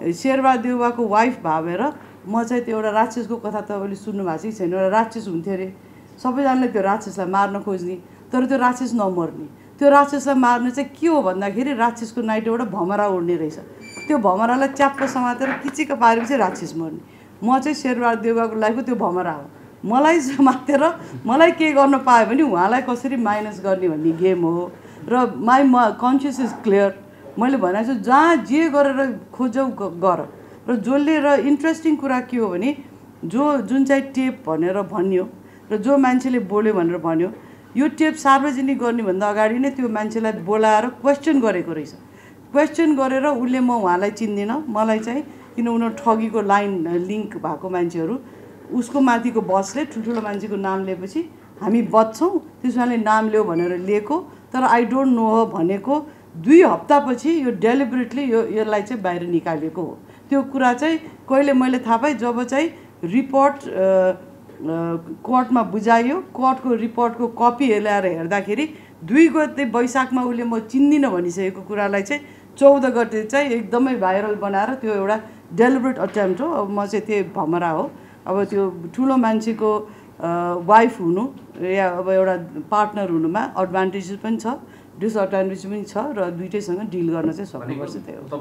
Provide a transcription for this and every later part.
Sher Bahadur देउवाको wife भावेर म चाहिँ त्यो एउटा राक्षसको कथा तपाईँले सुन्नु भएको छ कि छैन, एउटा राक्षस हुन्थ्यो अरे, सबैजनाले त्यो राक्षसलाई मार्न खोज्ने, तर त्यो राक्षस नमर्ने। त्यो राक्षसलाई मार्ने चाहिँ के हो भन्दाखेरि राक्षसको नाइटबाट भमरा उड्ने रहेछ, त्यो भमरालाई च्याप्प समातेर किचिक पारेपछि राक्षस मर्ने। म चाहिँ शेरबहादुर देउवाको लाइफको त्यो भमरा हो, मलाई समातेर मलाई के गर्न पायो भने उहाँलाई कसरी माइनस गर्ने भन्ने गेम हो। र माई कन्सियस इज क्लियर, मैले भनेको छु जहाँ जे गरेर खोजौ गर। र जसले र इन्ट्रेस्टिङ कुरा के हो भने जुन चाहिँ टेप भनेर भन्यो र जो मान्छेले बोल्यो भनेर भन्यो, यो टेप सार्वजनिक गर्नेभन्दा अगाडि नै त्यो मान्छेलाई बोलाएर क्वेसन गरेको रहेछ। क्वेसन गरेर उसले म उहाँलाई चिन्दिनँ, मलाई चाहिँ किन उनीहरू ठगीको लाइन लिङ्क भएको मान्छेहरू, उसको माथिको बसले ठुल्ठुलो मान्छेको नाम लिएपछि हामी बच्छौँ, त्यसमाले नाम ल्याऊ भनेर लिएको, तर आई डोन्ट नो हो भनेको 2 हप्तापछि यो डेलिबरेटली यसलाई चाहिँ बाहिर निकालेको हो। त्यो कुरा चाहिँ कहिले मैले थाहा पाएँ जब चाहिँ रिपोर्ट कोर्टमा बुझाइयो, कोर्टको रिपोर्टको कपी ल्याएर हेर्दाखेरि 2 गते वैशाखमा उसले म चिन्दिनँ भनिसकेको कुरालाई चाहिँ 14 गते चाहिँ एकदमै भाइरल बनाएर त्यो एउटा डेलिबरेट अटेम्प्ट हो। अब म चाहिँ त्यही भमरा हो। अब त्यो ठुलो मान्छेको वाइफ हुनु या अब एउटा पार्टनर हुनुमा एडभान्टेजेस पनि छ, डिसएडभान्टेज पनि छ, र दुइटैसँग डिल गर्न चाहिँ सक्नुपर्छ। त्यही हो।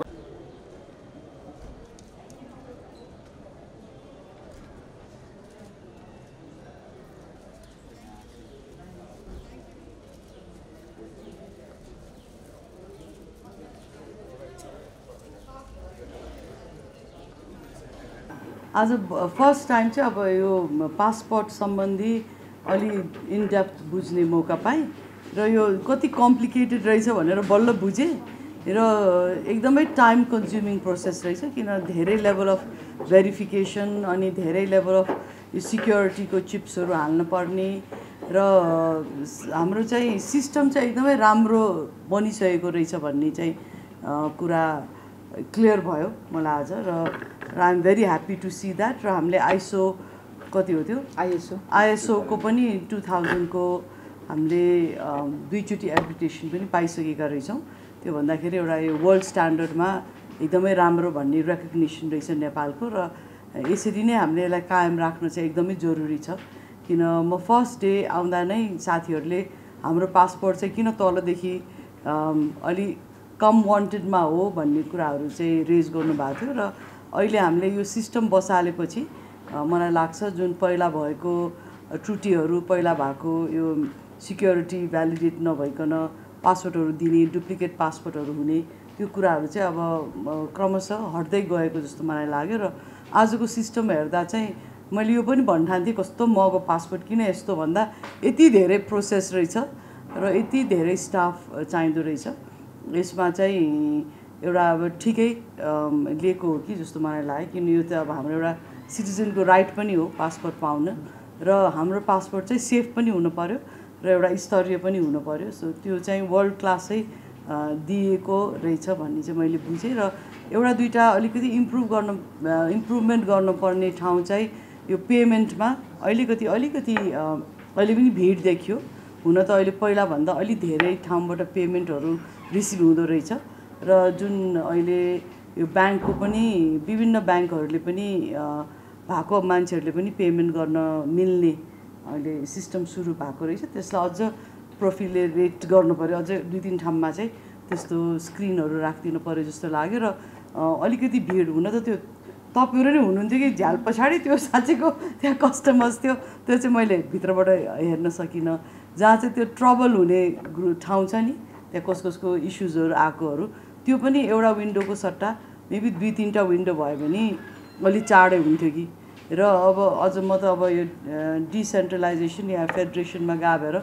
आज फर्स्ट टाइम चाहिँ अब यो पासपोर्ट सम्बन्धी अलि इनडेप्थ बुझ्ने मौका पाएँ र यो कति कम्प्लिकेटेड रहेछ भनेर बल्ल बुझेँ र एकदमै टाइम कन्ज्युमिङ प्रोसेस रहेछ, किन धेरै लेभल अफ भेरिफिकेसन अनि धेरै लेभल अफ सिक्योरिटीको चिप्सहरू हाल्न पर्ने र हाम्रो चाहिँ सिस्टम चाहिँ एकदमै राम्रो बनिसकेको रहेछ भन्ने चाहिँ कुरा क्लियर भयो मलाई आज। र I am very happy to see that. र हामीले आइएसओ कति हो त्यो आइएसओको पनि 2000 को हामीले 2 चोटि एप्लिकेसन पनि पाइसकेका रहेछौँ। त्यो भन्दाखेरि एउटा यो वर्ल्ड स्ट्यान्डर्डमा एकदमै राम्रो भन्ने रेकग्निसन रहेछ नेपालको, र यसरी नै हामीले यसलाई कायम राख्न चाहिँ एकदमै जरुरी छ। किन म फर्स्ट डे आउँदा नै साथीहरूले हाम्रो पासपोर्ट चाहिँ किन तलदेखि अलि कम वान्टेडमा हो भन्ने कुराहरू चाहिँ रेज गर्नुभएको थियो, र अहिले हामीले यो सिस्टम बसालेपछि मलाई लाग्छ जुन पहिला भएको त्रुटिहरू, पहिला भएको यो सिक्योरिटी भ्यालिडेट नभइकन पासपोर्टहरू दिने, डुप्लिकेट पासपोर्टहरू हुने, त्यो कुराहरू चाहिँ अब क्रमशः हट्दै गएको जस्तो मलाई लाग्यो। र आजको सिस्टम हेर्दा चाहिँ मैले यो पनि भन्ठान्थेँ कस्तो महँगो पासपोर्ट किन यस्तो भन्दा यति धेरै प्रोसेस रहेछ र यति धेरै स्टाफ चाहिँदो रहेछ। यसमा चाहिँ एउटा अब ठिकै लिएको हो कि जस्तो मलाई लाग्यो, किन यो त अब हाम्रो एउटा सिटिजनको राइट पनि हो पासपोर्ट पाउन, र हाम्रो पासपोर्ट चाहिँ सेफ पनि हुनु पर्यो र एउटा स्तरीय पनि हुनु पर्यो। सो त्यो चाहिँ वर्ल्ड क्लासै दिएको रहेछ भन्ने चाहिँ मैले बुझेँ। र एउटा दुईवटा अलिकति इम्प्रुभमेन्ट गर्नुपर्ने ठाउँ चाहिँ यो पेमेन्टमा अलिकति अहिले पनि भिड देखियो। हुन त अहिले पहिलाभन्दा अलि धेरै ठाउँबाट पेमेन्टहरू रिसिभ हुँदो रहेछ, र जुन अहिले यो ब्याङ्कको पनि विभिन्न ब्याङ्कहरूले पनि भएको मान्छेहरूले पनि पेमेन्ट गर्न मिल्ने अहिले सिस्टम सुरु भएको रहेछ। त्यसलाई अझ प्रोफिलेट गर्नु पऱ्यो, अझै 2-3 ठाउँमा चाहिँ त्यस्तो स्क्रिनहरू राखिदिनु पऱ्यो जस्तो लाग्यो। र अलिकति भिड हुन त त्यो तपाईँहरू नै हुनुहुन्थ्यो कि झ्याल पछाडि, त्यो साँच्चैको त्यहाँ कस्टमर्स थियो, त्यो चाहिँ मैले भित्रबाट हेर्न सकिनँ। जहाँ चाहिँ त्यो ट्रबल हुने ठाउँ छ नि, त्यहाँ कसको इस्युजहरू आएकोहरू, त्यो पनि एउटा विन्डोको सट्टा मेबी 2-3टा विन्डो भयो भने अलि चाँडै हुन्थ्यो कि। र अब अझ म त अब यो डिसेन्ट्रलाइजेसन या फेडरेसनमा गएर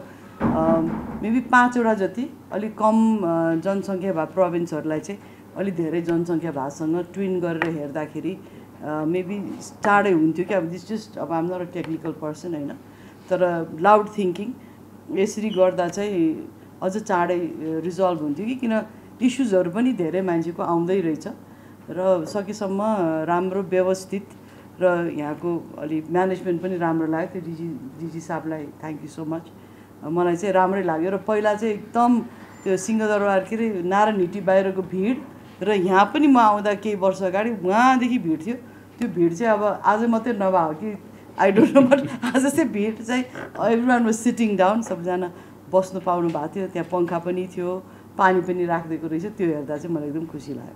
मेबी 5वटा जति अलिक कम जनसङ्ख्या भए प्रोभिन्सहरूलाई चाहिँ अलिक धेरै जनसङ्ख्या भएसँग ट्विन गरेर हेर्दाखेरि मेबी चाँडै हुन्थ्यो कि। अब दिस जस्ट अब I'm not a technical person होइन, तर लाउड थिङ्किङ यसरी गर्दा चाहिँ अझ चाँडै रिजल्भ हुन्थ्यो कि, किन इस्युजहरू पनि धेरै मान्छेको आउँदै रहेछ। र सकेसम्म राम्रो व्यवस्थित र यहाँको अलि म्यानेजमेन्ट पनि राम्रो लाग्यो। त्यो डिजी साहबलाई थ्याङ्क यू सो मच, मलाई चाहिँ राम्रै लाग्यो। र पहिला चाहिँ एकदम त्यो सिंहदरबार के अरे नारायण हिटी बाहिरको भिड र यहाँ पनि म आउँदा केही वर्ष अगाडि उहाँदेखि भिड थियो। त्यो भिड चाहिँ अब आज मात्रै नभए कि आई डोन्ट नो, बट आज चाहिँ भिड चाहिँ एभ्रिवान वाज सिटिङ डाउन, सबजना बस्नु पाउनु भएको थियो। त्यहाँ पङ्खा पनि थियो, पानी पनि राखिदिएको रहेछ। त्यो हेर्दा चाहिँ मलाई एकदम खुसी लाग्यो।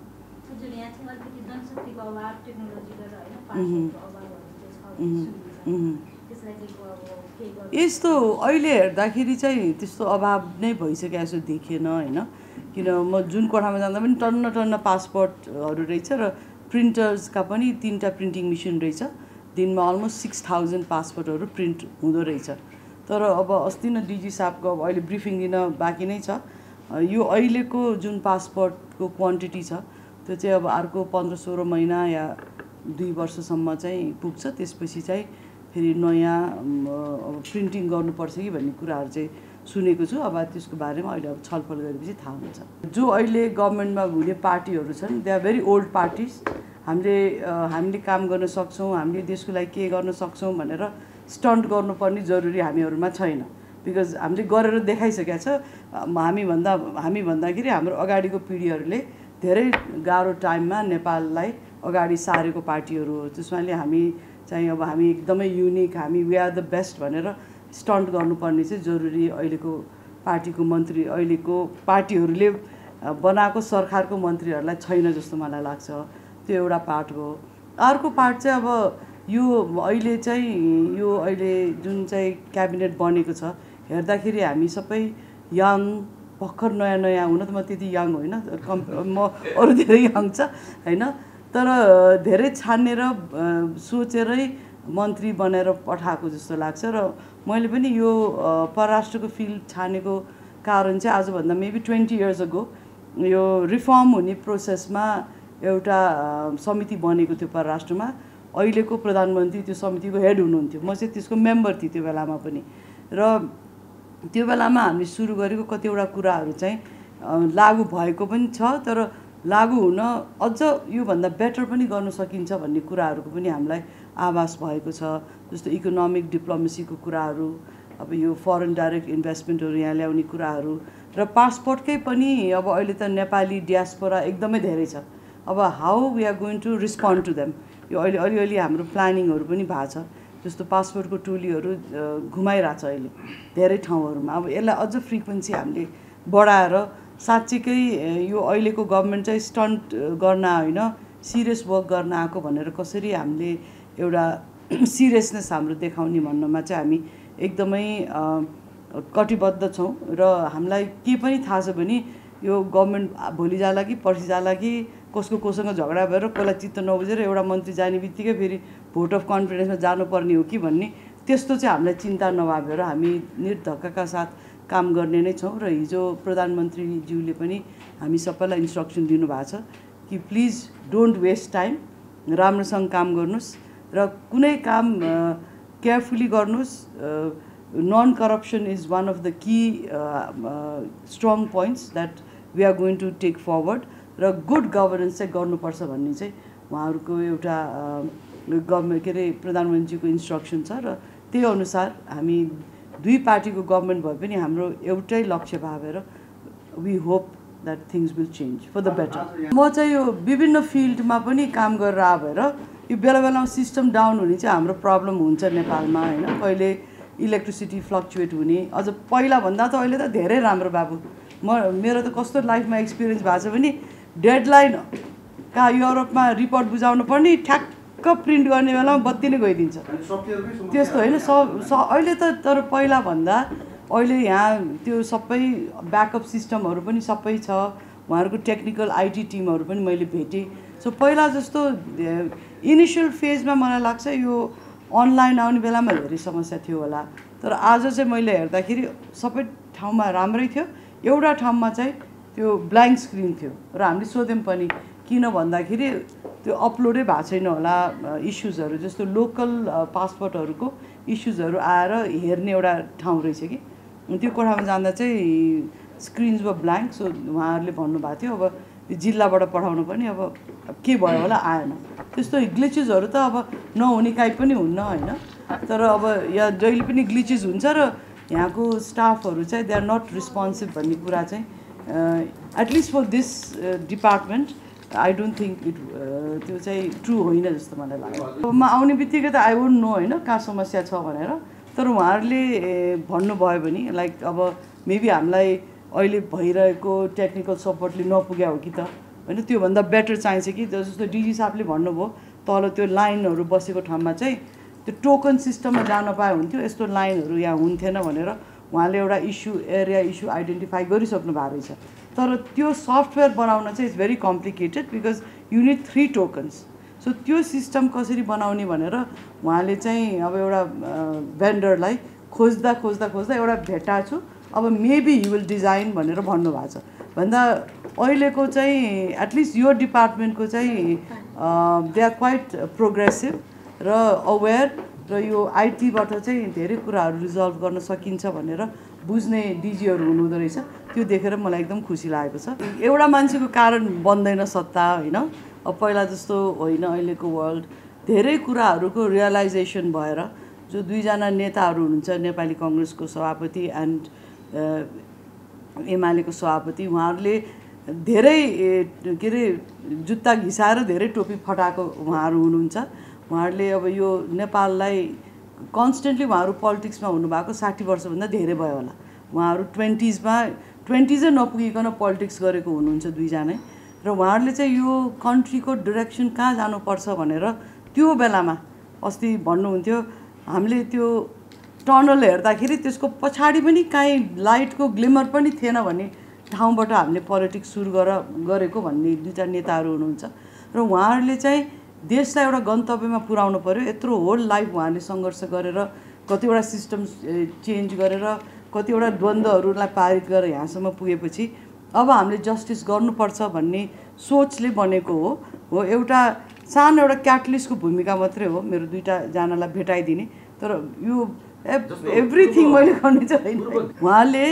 यस्तो अहिले हेर्दाखेरि चाहिँ त्यस्तो अभाव नै भइसक्यो जस्तो देखेन होइन। किन म जुन कोठामा जाँदा पनि टन्न टन्न पासपोर्टहरू रहेछ र प्रिन्टर्सका पनि 3टा प्रिन्टिङ मेसिन रहेछ। दिनमा अलमोस्ट 6000 पासपोर्टहरू प्रिन्ट हुँदो रहेछ। तर अब अस्ति न डिजी साहबको अब अहिले ब्रिफिङ दिन बाँकी नै छ। यो अहिलेको जुन पासपोर्टको क्वान्टिटी छ त्यो चाहिँ अब अर्को 15-16 महिना या 2 वर्षसम्म चाहिँ पुग्छ। त्यसपछि चाहिँ फेरि नयाँ प्रिन्टिङ गर्नुपर्छ कि भन्ने कुराहरू चाहिँ सुनेको छु। अब त्यसको बारेमा अहिले अब छलफल गरेपछि थाहा हुन्छ। जो अहिले गभर्मेन्टमा हुने पार्टीहरू छन् they are very old parties. हामीले काम गर्न सक्छौँ, हामीले देशको लागि के गर्न सक्छौँ भनेर स्टन्ट गर्नुपर्ने जरुरी हामीहरूमा छैन। बिकज हामीले गरेर देखाइसकेका छ। हामी भन्दाखेरि हाम्रो अगाडिको पिँढीहरूले धेरै गाह्रो टाइममा नेपाललाई अगाडि सारेको पार्टीहरू हो। त्यसमाले हामी चाहिँ अब हामी एकदमै युनिक, हामी वी आर द बेस्ट भनेर स्टन्ट गर्नुपर्ने चाहिँ जरुरी अहिलेको पार्टीको मन्त्री, अहिलेको पार्टीहरूले बनाएको सरकारको मन्त्रीहरूलाई छैन जस्तो मलाई लाग्छ। त्यो एउटा पार्ट हो। अर्को पार्ट चाहिँ अब यो अहिले जुन चाहिँ क्याबिनेट बनेको छ हेर्दाखेरि हामी सबै यङ, भर्खर नयाँ हुन त म त्यति यङ होइन, म अरू धेरै यङ छ होइन। तर धेरै छानेर सोचेरै मन्त्री बनेर पठाएको जस्तो लाग्छ। र मैले पनि यो परराष्ट्रको फिल्ड छानेको कारण चाहिँ आजभन्दा मेबी 20 years ago यो रिफर्म हुने प्रोसेसमा एउटा समिति बनेको थियो परराष्ट्रमा। अहिलेको प्रधानमन्त्री त्यो समितिको हेड हुनुहुन्थ्यो, म चाहिँ त्यसको मेम्बर थिएँ त्यो बेलामा पनि। र त्यो बेलामा हामीले सुरु गरेको कतिवटा कुराहरू चाहिँ लागू भएको पनि छ, तर लागू हुन अझ योभन्दा बेटर पनि गर्न सकिन्छ भन्ने कुराहरूको पनि हामीलाई आभास भएको छ। जस्तो इकोनोमिक डिप्लोमेसीको कुराहरू, अब यो फरेन डाइरेक्ट इन्भेस्टमेन्टहरू यहाँ ल्याउने कुराहरू, र पासपोर्टकै पनि अब अहिले त नेपाली डियास्पोरा एकदमै धेरै छ। अब how we are going to respond to them, यो अहिले अलिअलि हाम्रो प्लानिङहरू पनि भएको छ। जस्तो पासपोर्टको टोलीहरू घुमाइरहेछ अहिले धेरै ठाउँहरूमा। अब यसलाई अझ फ्रिक्वेन्सी हामीले बढाएर साँच्चीकै यो अहिलेको गभर्मेन्ट चाहिँ स्टन्ट गर्न होइन, सिरियस वर्क गर्न आएको भनेर कसरी हामीले एउटा सिरियसनेस हाम्रो देखाउने भन्नमा चाहिँ हामी एकदमै कटिबद्ध छौँ। र हामीलाई के पनि थाहा छ भने यो गभर्मेन्ट भोलि जाला कि पर्सि जाला कि कोसँग झगडा भएर कसलाई चित्त नबुझेर एउटा मन्त्री जाने बित्तिकै फेरि भोट अफ कन्फिडेन्समा जानुपर्ने हो कि भन्ने त्यस्तो चाहिँ हामीलाई चिन्ता नभएर हामी निर्धक्कका साथ काम गर्ने नै छौँ। र हिजो प्रधानमन्त्रीज्यूले पनि हामी सबैलाई इन्स्ट्रक्सन दिनुभएको छ कि प्लिज डोन्ट वेस्ट टाइम, राम्रोसँग काम गर्नुहोस् र कुनै काम केयरफुली गर्नुहोस्। Non corruption is one of the key strong points that we are going to take forward. र गुड गभर्नेन्स चाहिँ गर्नुपर्छ भन्ने चाहिँ उहाँहरूको एउटा प्रधानमन्त्रीको इन्स्ट्रक्सन छ। र त्यही अनुसार हामी दुई पार्टीको गभर्मेन्ट भए पनि हाम्रो एउटै लक्ष्य भएर we hope that things will change for the better. म चाहिँ यो विभिन्न फिल्डमा पनि काम गरेर भएर यो बेलामा सिस्टम डाउन हुने चाहिँ हाम्रो प्रब्लम हुन्छ नेपालमा होइन। कहिले इलेक्ट्रिसिटी फ्लक्चुएट हुने, अझ पहिलाभन्दा त अहिले त धेरै राम्रो बाबु। मेरो त कस्तो लाइफमा एक्सपिरियन्स भएको छ भने डेडलाइन कहाँ युरोपमा रिपोर्ट बुझाउनु पर्ने, ठ्याक्क प्रिन्ट गर्ने बेलामा बत्ती नै गइदिन्छ। त्यस्तो होइन अहिले त। तर पहिलाभन्दा अहिले यहाँ त्यो सबै ब्याकअप सिस्टमहरू पनि सबै छ। उहाँहरूको टेक्निकल आइटी टिमहरू पनि मैले भेटेँ। सो पहिला जस्तो इनिसियल फेजमा मलाई लाग्छ यो अनलाइन आउने बेलामा धेरै समस्या थियो होला, तर आज चाहिँ मैले हेर्दाखेरि सबै ठाउँमा राम्रै थियो। एउटा ठाउँमा चाहिँ त्यो ब्ल्याङ्क स्क्रिन थियो र हामीले सोध्यौँ पनि किन भन्दाखेरि त्यो अपलोडै भएको छैन होला इस्युजहरू, जस्तो लोकल पासपोर्टहरूको इस्युजहरू आएर हेर्ने एउटा ठाउँ रहेछ कि त्यो कोठामा जाँदा चाहिँ स्क्रिन्स वा ब्ल्याङ्क। सो उहाँहरूले भन्नुभएको थियो अब जिल्लाबाट पठाउनु पनि अब के भयो होला आएन। त्यस्तो ग्लिचेसहरू त अब नहुने काहीँ पनि हुन्न होइन, तर अब यहाँ जहिले पनि ग्लिचेस हुन्छ र यहाँको स्टाफहरू चाहिँ दे आर नट रिस्पोन्सिभ भन्ने कुरा चाहिँ at least for this department I don't think त्यो चाहिँ ट्रु होइन जस्तो मलाई लाग्यो। म आउने बित्तिकै त आई वुन्ट नो होइन कहाँ समस्या छ भनेर, तर उहाँहरूले भन्नुभयो भने लाइक अब मेबी हामीलाई अहिले भइरहेको टेक्निकल सपोर्टले नपुग्या हो कि त होइन, त्योभन्दा बेटर चाहिन्छ कि जस्तो डिजी साहबले भन्नुभयो तल त्यो लाइनहरू बसेको ठाउँमा चाहिँ त्यो टोकन सिस्टममा जान पाए हुन्थ्यो, यस्तो लाइनहरू यहाँ हुन्थेन भनेर उहाँले एउटा एरिया इस्यु आइडेन्टिफाई गरिसक्नु भएको रहेछ। तर त्यो सफ्टवेयर बनाउन चाहिँ it's very complicated because you need 3 tokens. So त्यो सिस्टम कसरी बनाउने भनेर उहाँले चाहिँ अब एउटा भेन्डरलाई खोज्दा एउटा भेटा छु, अब मेबी यु विल डिजाइन भनेर भन्नुभएको छ। भन्दा अहिलेको चाहिँ एटलिस्ट यो डिपार्टमेन्टको चाहिँ दे आर क्वाइट प्रोग्रेसिभ र अवेर र यो आइटीबाट चाहिँ धेरै कुराहरू रिजल्भ गर्न सकिन्छ भनेर बुझ्ने डिजीहरू हुनुहुँदो रहेछ। त्यो देखेर मलाई एकदम खुसी लागेको छ। एउटा मान्छेको कारण बन्दैन सत्ता होइन, अब पहिला जस्तो होइन। अहिलेको वर्ल्ड धेरै कुराहरूको रियलाइजेसन भएर जो 2 जना नेताहरू हुनुहुन्छ, नेपाली कङ्ग्रेसको सभापति एन्ड एमालेको सभापति, उहाँहरूले धेरै के अरे जुत्ता घिसाएर धेरै टोपी फटाएको उहाँहरू हुनुहुन्छ। उहाँहरूले अब यो नेपाललाई कन्स्टेन्टली उहाँहरू पोलिटिक्समा हुनुभएको 60 वर्षभन्दा धेरै भयो होला। उहाँहरू 20 नपुगिकन पोलिटिक्स गरेको हुनुहुन्छ 2 जनै, र उहाँहरूले चाहिँ यो कन्ट्रीको डिरेक्सन कहाँ जानुपर्छ भनेर त्यो बेलामा अस्ति भन्नुहुन्थ्यो, हामीले त्यो टनल हेर्दाखेरि त्यसको पछाडि पनि काहीँ लाइटको ग्लिमर पनि थिएन भन्ने ठाउँबाट हामीले पोलिटिक्स सुरु गरेको भन्ने 2टा नेताहरू हुनुहुन्छ। र उहाँहरूले चाहिँ देशलाई एउटा गन्तव्यमा पुर्याउनु पर्यो। यत्रो होल लाइफ उहाँले सङ्घर्ष गरेर कतिवटा सिस्टम चेन्ज गरेर कतिवटा द्वन्द्वहरूलाई पारित गरेर यहाँसम्म पुगेपछि अब हामीले जस्टिस गर्नुपर्छ भन्ने सोचले बनेको हो। एउटा सानो एउटा क्याटलिस्टको भूमिका मात्रै हो मेरो 2टा जनालाई भेटाइदिने, तर यो एभ्रिथिङ मैले गर्ने चाहिँ होइन। उहाँले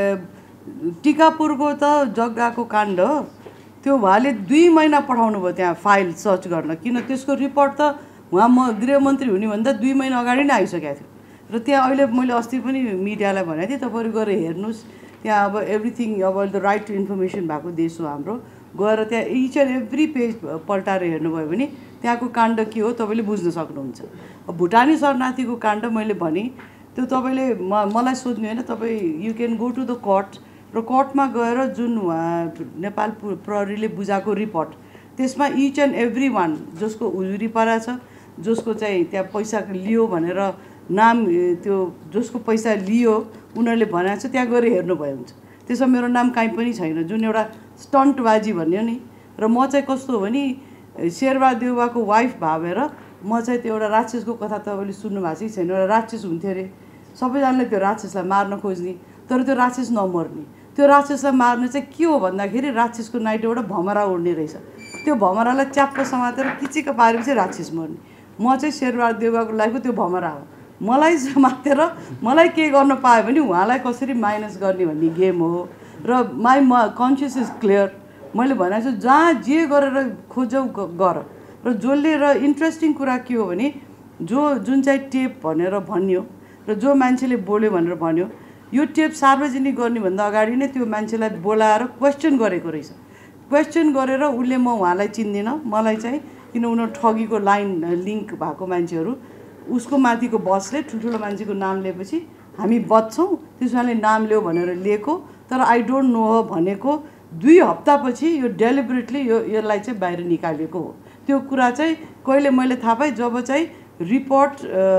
टिकापुरको त जग्गाको काण्ड त्यो उहाँले 2 महिना पठाउनु भयो त्यहाँ फाइल सर्च गर्न, किन त्यसको रिपोर्ट त उहाँ गृहमन्त्री हुनेभन्दा 2 महिना अगाडि नै आइसकेको थियो। र त्यहाँ अहिले मैले अस्ति पनि मिडियालाई भनेको थिएँ, तपाईँहरू गएर हेर्नुहोस् त्यहाँ अब एभ्रिथिङ, अब अहिले त राइट टु इन्फर्मेसन भएको देश हो हाम्रो, गएर त्यहाँ इच एन्ड एभ्री पेज पल्टाएर हेर्नुभयो भने त्यहाँको काण्ड के हो तपाईँले बुझ्न सक्नुहुन्छ। अब भुटानी शरणार्थीको काण्ड मैले भने त्यो तपाईँले मलाई सोध्नु होइन, तपाईँ you can go to the court, र कोर्टमा गएर जुन नेपाल प्रहरीले बुझाएको रिपोर्ट त्यसमा इच एन्ड एभ्री वान जसको उजुरी परेको छ, जसको चाहिँ त्यहाँ पैसा लियो भनेर नाम त्यो जसको पैसा लियो उनीहरूले भनेको छ त्यहाँ गएर हेर्नुभयो हुन्छ। त्यसमा मेरो नाम कहीँ पनि छैन, जुन एउटा स्टन्टबाजी भन्यो नि। र म चाहिँ कस्तो हो भने शेरबहादुर देउवाको वाइफ भावेर म चाहिँ त्यो एउटा राक्षसको कथा तपाईँले सुन्नु भएको छ कि छैन, एउटा राक्षस हुन्थ्यो अरे, सबैजनाले त्यो राक्षसलाई मार्न खोज्ने, तर त्यो राक्षस नमर्ने। त्यो राक्षसलाई मार्ने चाहिँ के हो भन्दाखेरि राक्षसको नाइट एउटा भमरा उड्ने रहेछ, त्यो भमरालाई च्याप्प समातेर किचिक पारेपछि राक्षस मर्ने। म चाहिँ शेरबहादुर देउवाको लाइफको त्यो भमरा हो, मलाई समातेर मलाई के गर्न पायो भने उहाँलाई कसरी माइनस गर्ने भन्ने गेम हो। र माई कन्सियस इज क्लियर। मैले भनेको छु जहाँ जे गरेर खोजौ गर। र जसले र इन्ट्रेस्टिङ कुरा के हो भने जुन चाहिँ टेप भनेर भन्यो र जो मान्छेले बोल्यो भनेर भन्यो, यो टेप सार्वजनिक गर्नेभन्दा अगाडि नै त्यो मान्छेलाई बोलाएर क्वेसन गरेको रहेछ। क्वेसन गरेर उसले म उहाँलाई चिन्दिनँ, मलाई चाहिँ किन उनीहरू ठगीको लाइन लिङ्क भएको मान्छेहरू, उसको माथिको बसले ठुल्ठुलो मान्छेको नाम लिएपछि हामी बच्छौँ, त्यसमाले नाम ल्याऊ भनेर लिएको, तर आई डोन्ट नो भनेको 2 हप्तापछि यो डेलिबरेटली यसलाई चाहिँ बाहिर निकालेको हो। त्यो कुरा चाहिँ कहिले मैले थाहा पाएँ जब चाहिँ रिपोर्ट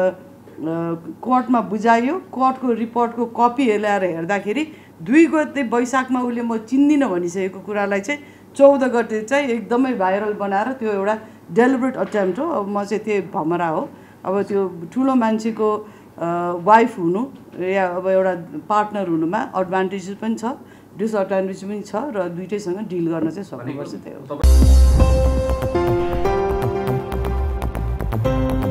कोर्टमा बुझाइयो, कोर्टको रिपोर्टको कपी ल्याएर हेर्दाखेरि 2 गते वैशाखमा उसले म चिन्दिनँ भनिसकेको कुरालाई चाहिँ 14 गते चाहिँ एकदमै भाइरल बनाएर त्यो एउटा डेलिबरेट अटेम्प्ट हो। अब म चाहिँ त्यो भमरा हो। अब त्यो ठुलो मान्छेको वाइफ हुनु या अब एउटा पार्टनर हुनुमा एडभान्टेजेस पनि छ, डिसएडभान्टेज पनि छ, र दुइटैसँग डिल गर्न चाहिँ सक्नुपर्छ। त्यही हो।